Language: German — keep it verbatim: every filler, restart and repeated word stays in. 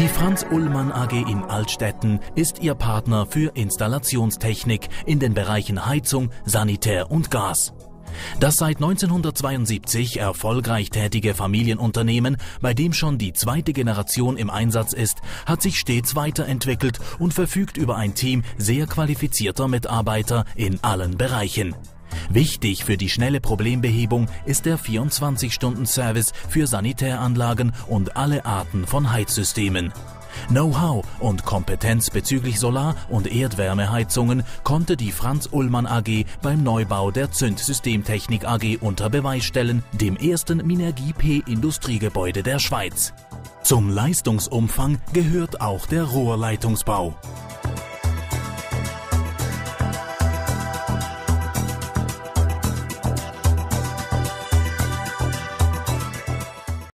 Die Franz Ullmann A G in Altstetten ist Ihr Partner für Installationstechnik in den Bereichen Heizung, Sanitär und Gas. Das seit neunzehnhundertzweiundsiebzig erfolgreich tätige Familienunternehmen, bei dem schon die zweite Generation im Einsatz ist, hat sich stets weiterentwickelt und verfügt über ein Team sehr qualifizierter Mitarbeiter in allen Bereichen. Wichtig für die schnelle Problembehebung ist der vierundzwanzig-Stunden-Service für Sanitäranlagen und alle Arten von Heizsystemen. Know-how und Kompetenz bezüglich Solar- und Erdwärmeheizungen konnte die Franz Ullmann A G beim Neubau der Zünd Systemtechnik A G unter Beweis stellen, dem ersten Minergie-P-Industriegebäude der Schweiz. Zum Leistungsumfang gehört auch der Rohrleitungsbau.